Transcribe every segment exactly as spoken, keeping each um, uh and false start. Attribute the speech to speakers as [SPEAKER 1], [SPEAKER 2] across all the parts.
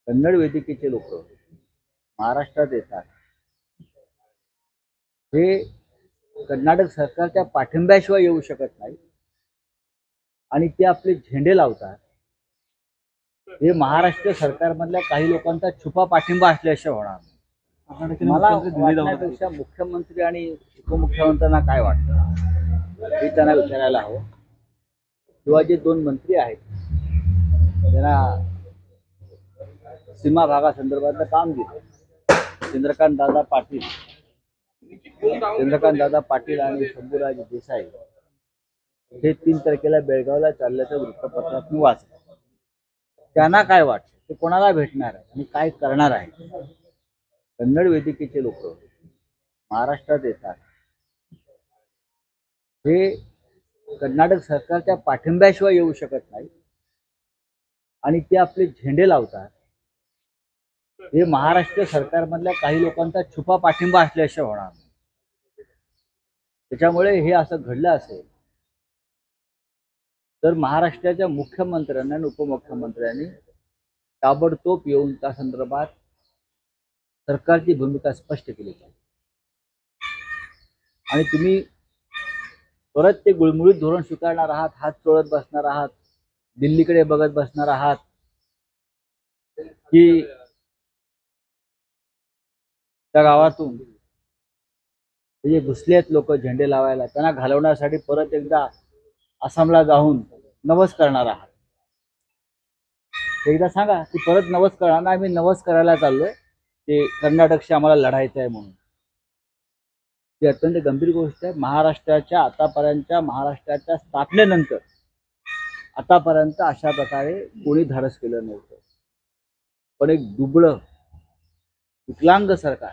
[SPEAKER 1] कन्नड वेदिकेचे लोक महाराष्ट्रात येतात, हे कर्नाटक सरकारच्या पाठिंब्याशिवाय येऊ शकत नाही आणि ते आपले झेंडे लावतात. हे महाराष्ट्र सरकारमधल्या काही लोकांचा छुपा पाठिंबा असल्याशिवाय होणार नाही. मला वाटण्यापेक्षा मुख्यमंत्री आणि उपमुख्यमंत्र्यांना काय वाटतं हे त्यांना विचारायला हवं. किंवा जे दोन मंत्री आहेत त्यांना सीमा भागासंदर्भातलं काम दिलं, चंद्रकांत दादा पाटील चंद्रकांत दादा पाटील आणि शंभूराज देसाई हे तीन तारखेला बेळगावला चालल्याचं वृत्तपत्रात मी वाचलं. त्यांना काय वाटतं, ते कोणाला भेटणार आहे आणि काय करणार आहे? कन्नड वेदिकेचे लोक महाराष्ट्रात येतात, हे कर्नाटक सरकारच्या पाठिंब्याशिवाय येऊ शकत नाही आणि ते आपले झेंडे लावतात. हे महाराष्ट्र सरकारमधल्या काही लोकांचा छुपा पाठिंबा असल्याशिवाय होणार नाही. त्याच्यामुळे हे असं घडलं असेल तर महाराष्ट्राच्या मुख्यमंत्र्यांनी आणि उपमुख्यमंत्र्यांनी ताबडतोब येऊन त्या संदर्भात सरकारची भूमिका स्पष्ट केली पाहिजे. आणि तुम्ही परत ते गुळमुळीत धोरण स्वीकारणार आहात, हात चोळत बसणार आहात, दिल्लीकडे बघत बसणार आहात की त्या गावातून जे घुसले आहेत लोक झेंडे लावायला, त्यांना घालवण्यासाठी परत एकदा आसामला जाऊन नवस करणार आहात. एकदा सांगा की परत नवस करणार नाही, आम्ही नवस करायला चाललोय, ते कर्नाटकशी आम्हाला लढायचं आहे म्हणून. ही अत्यंत गंभीर गोष्ट आहे. महाराष्ट्राच्या आतापर्यंतच्या महाराष्ट्राच्या स्थापनेनंतर आतापर्यंत अशा प्रकारे कोणी धाडस केलं नव्हतं. पण एक दुबळं विकलांग सरकार,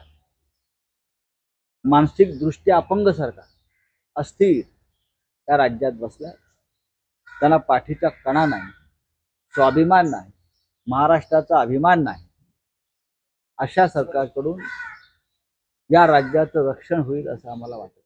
[SPEAKER 1] मानसिक दृष्ट्या अपंग सरकार अस्थिर त्या राज्यात बसलं. त्यांना पाठीचा कणा नाही, स्वाभिमान नाही, महाराष्ट्राचा अभिमान नाही. अशा सरकारकडून या राज्याचं रक्षण होईल असं आम्हाला वाटतं.